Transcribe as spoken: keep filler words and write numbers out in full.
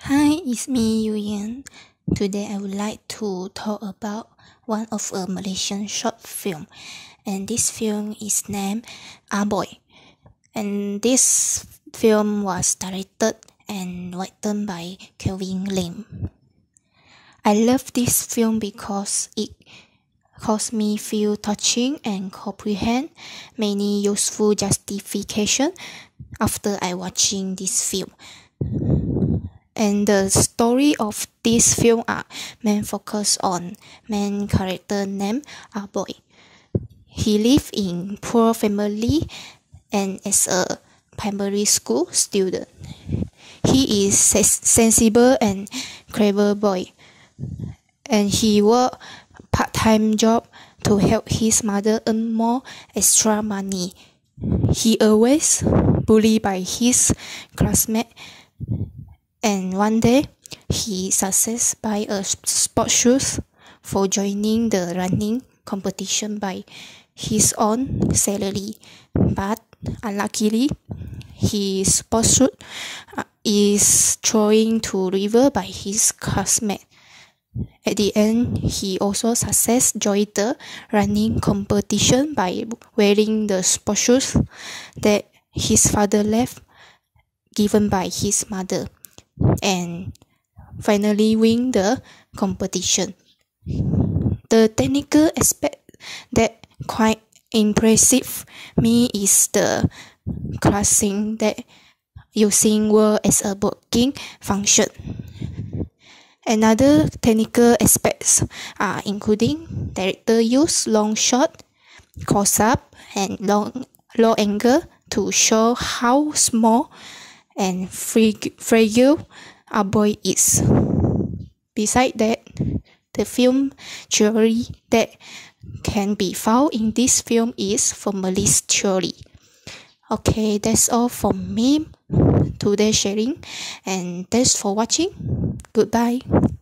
Hi, it's me Yuyan. Today I would like to talk about one of a Malaysian short film, and this film is named Ah Boy. And this film was directed and written by Kelvin Lim. I love this film because it caused me feel touching and comprehend many useful justification after I watching this film. And the story of this film are main focus on main character named Ah Boy. He live in poor family and as a primary school student. He is sensible and clever boy, and he work part-time job to help his mother earn more extra money. He always bullied by his classmate, and one day he success buy a sport shoes for joining the running competition by his own salary. But unluckily, his sport shoe is thrown to river by his classmate. At the end, he also success join the running competition by wearing the sport shoes that his father left given by his mother, and finally win the competition. The technical aspect that quite impressive me is the classing that using word as a working function. Another technical aspects are including director use long shot, close up, and long low angle to show how small and fragile Ah Boy is. Besides that, the film theory that can be found in this film is formalist theory. Okay, that's all from me today sharing, and thanks for watching. Goodbye.